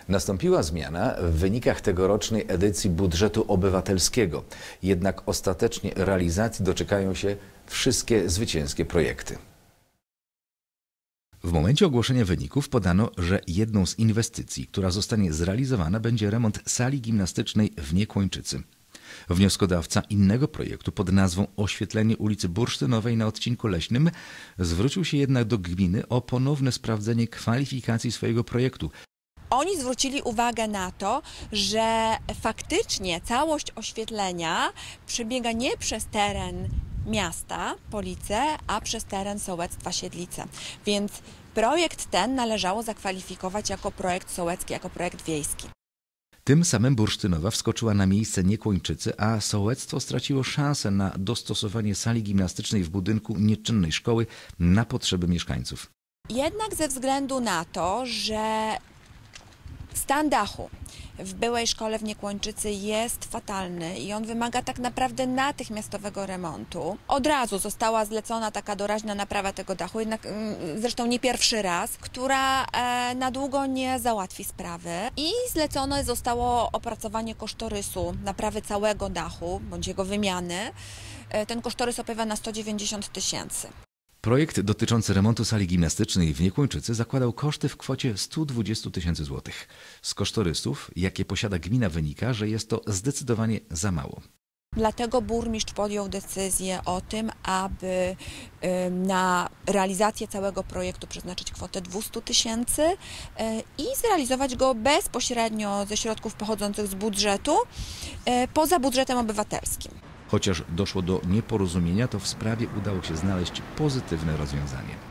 Nastąpiła zmiana w wynikach tegorocznej edycji budżetu obywatelskiego. Jednak ostatecznie realizacji doczekają się wszystkie zwycięskie projekty. W momencie ogłoszenia wyników podano, że jedną z inwestycji, która zostanie zrealizowana, będzie remont sali gimnastycznej w Niekłończycy. Wnioskodawca innego projektu pod nazwą Oświetlenie ulicy Bursztynowej na odcinku Leśnym zwrócił się jednak do gminy o ponowne sprawdzenie kwalifikacji swojego projektu. Oni zwrócili uwagę na to, że faktycznie całość oświetlenia przebiega nie przez teren miasta Police, a przez teren sołectwa Siedlice. Więc projekt ten należało zakwalifikować jako projekt sołecki, jako projekt wiejski. Tym samym Bursztynowa wskoczyła na miejsce Niekłończycy, a sołectwo straciło szansę na dostosowanie sali gimnastycznej w budynku nieczynnej szkoły na potrzeby mieszkańców. Jednak ze względu na to, że stan dachu w byłej szkole w Niekłończycy jest fatalny i on wymaga tak naprawdę natychmiastowego remontu. Od razu została zlecona taka doraźna naprawa tego dachu, jednak zresztą nie pierwszy raz, która na długo nie załatwi sprawy i zlecone zostało opracowanie kosztorysu naprawy całego dachu bądź jego wymiany. Ten kosztorys opiewa na 190 000. Projekt dotyczący remontu sali gimnastycznej w Niekłończycy zakładał koszty w kwocie 120 000 złotych. Z kosztorysów, jakie posiada gmina, wynika, że jest to zdecydowanie za mało. Dlatego burmistrz podjął decyzję o tym, aby na realizację całego projektu przeznaczyć kwotę 200 000 i zrealizować go bezpośrednio ze środków pochodzących z budżetu, poza budżetem obywatelskim. Chociaż doszło do nieporozumienia, to w sprawie udało się znaleźć pozytywne rozwiązanie.